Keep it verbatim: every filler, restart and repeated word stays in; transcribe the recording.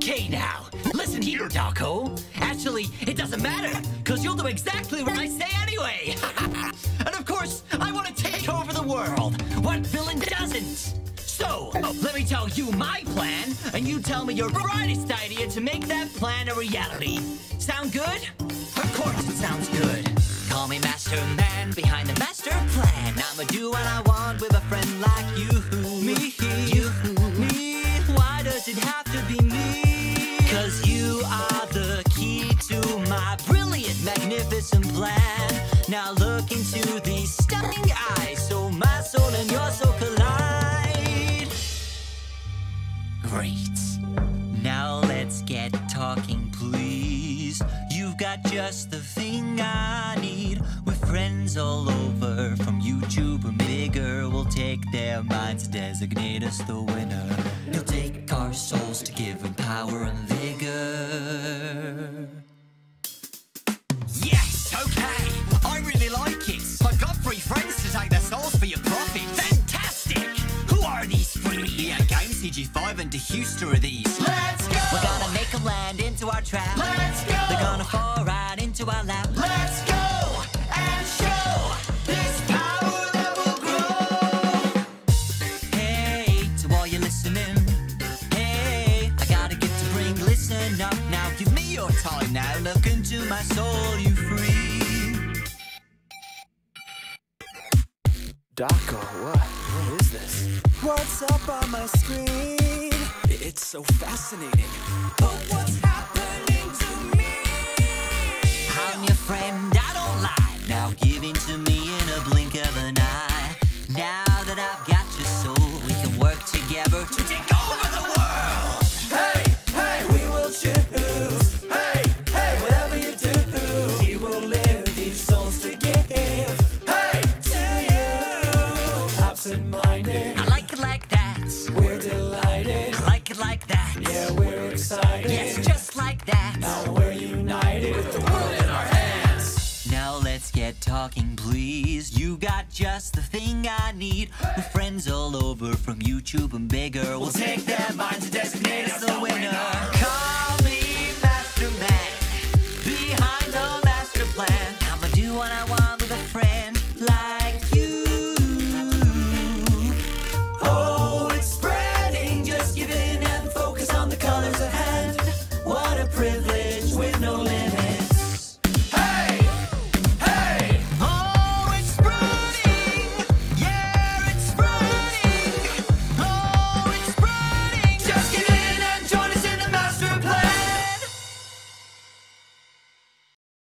Okay now, listen here, Dawko. Actually, it doesn't matter, because you'll do exactly what I say anyway. And of course, I want to take over the world. What villain doesn't? So, let me tell you my plan, and you tell me your brightest idea to make that plan a reality. Sound good? Of course it sounds good. Call me master man behind the master plan. I'ma do what I want with a friend like you. Me, you, me. Why does it have to be me? Cause you are the key to my brilliant, magnificent plan. Now look into these stunning eyes, so my soul and your soul collide. Great. Now let's get talking, please. You've got just the thing I need. With friends all over, from YouTube and bigger, we'll take their minds, designate us the winner. He'll take our souls to give them power and vigor. Yes, okay, I really like it. I've got three friends to take their souls for your profit. Fantastic! Who are these three? Yeah, Game C G five and Dehuster are these. Let's go! We're gonna make them land into our trap. Let's go! They're gonna fall right into our lap. Let's go! And show this power that will grow. Hey, to all you listening. Hey, I gotta get to bring, listen up now. Give me your time now. Look into my soul, you free. Dawko, what? What is this? What's up on my screen? It's so fascinating. But what's happening to me? I'm your friend, I don't lie. Now give in to me in a blink of an eye. Now that I've got your soul, we can work together to take over the world. Hey, hey, we will choose. Hey, hey, whatever you do, we will live these souls to give. Hey, to you, absent-minded. I like it like that. We're delighted. I like it like that. Yeah, we're excited. Yes, just like that. Now we're united with the world in our hands. Now let's get talking, please. You got just the thing I need. With friends all over, from YouTube and bigger, we'll take their minds and designate us the